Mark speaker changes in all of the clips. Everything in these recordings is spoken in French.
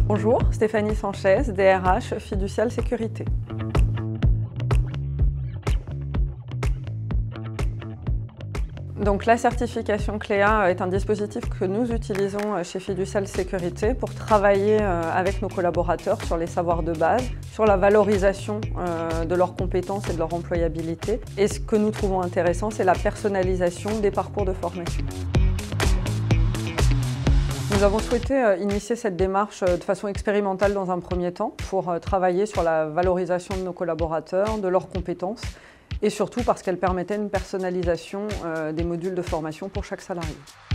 Speaker 1: Bonjour, Stéphanie Sanchez, DRH Fiducial Sécurité. Donc la certification CLEA est un dispositif que nous utilisons chez Fiducial Sécurité pour travailler avec nos collaborateurs sur les savoirs de base, sur la valorisation de leurs compétences et de leur employabilité. Et ce que nous trouvons intéressant, c'est la personnalisation des parcours de formation. Nous avons souhaité initier cette démarche de façon expérimentale dans un premier temps pour travailler sur la valorisation de nos collaborateurs, de leurs compétences et surtout parce qu'elle permettait une personnalisation des modules de formation pour chaque salarié.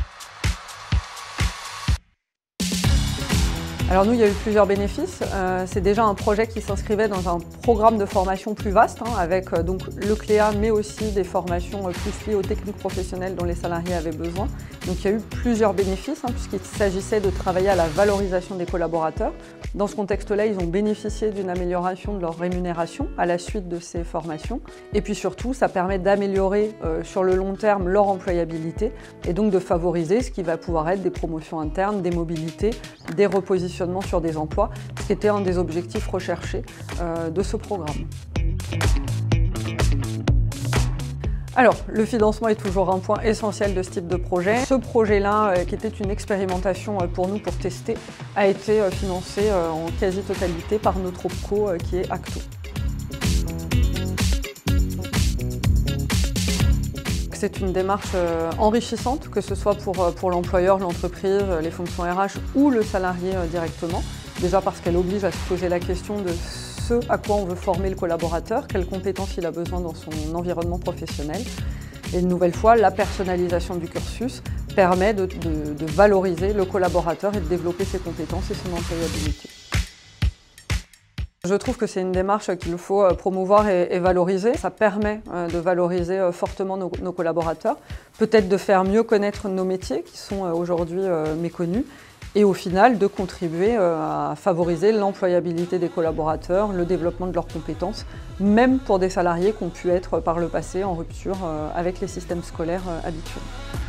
Speaker 1: Alors nous, il y a eu plusieurs bénéfices. C'est déjà un projet qui s'inscrivait dans un programme de formation plus vaste, avec donc le CLEA, mais aussi des formations plus liées aux techniques professionnelles dont les salariés avaient besoin. Donc il y a eu plusieurs bénéfices, puisqu'il s'agissait de travailler à la valorisation des collaborateurs. Dans ce contexte-là, ils ont bénéficié d'une amélioration de leur rémunération à la suite de ces formations. Et puis surtout, ça permet d'améliorer sur le long terme leur employabilité et donc de favoriser ce qui va pouvoir être des promotions internes, des mobilités, des repositionnements sur des emplois, ce qui était un des objectifs recherchés de ce programme. Alors, le financement est toujours un point essentiel de ce type de projet. Ce projet-là, qui était une expérimentation pour nous pour tester, a été financé en quasi-totalité par notre OPCO qui est Acto. C'est une démarche enrichissante, que ce soit pour l'employeur, l'entreprise, les fonctions RH ou le salarié directement. Déjà parce qu'elle oblige à se poser la question de ce à quoi on veut former le collaborateur, quelles compétences il a besoin dans son environnement professionnel. Et une nouvelle fois, la personnalisation du cursus permet de valoriser le collaborateur et de développer ses compétences et son employabilité. Je trouve que c'est une démarche qu'il faut promouvoir et valoriser. Ça permet de valoriser fortement nos collaborateurs, peut-être de faire mieux connaître nos métiers qui sont aujourd'hui méconnus et au final de contribuer à favoriser l'employabilité des collaborateurs, le développement de leurs compétences, même pour des salariés qui ont pu être par le passé en rupture avec les systèmes scolaires habituels.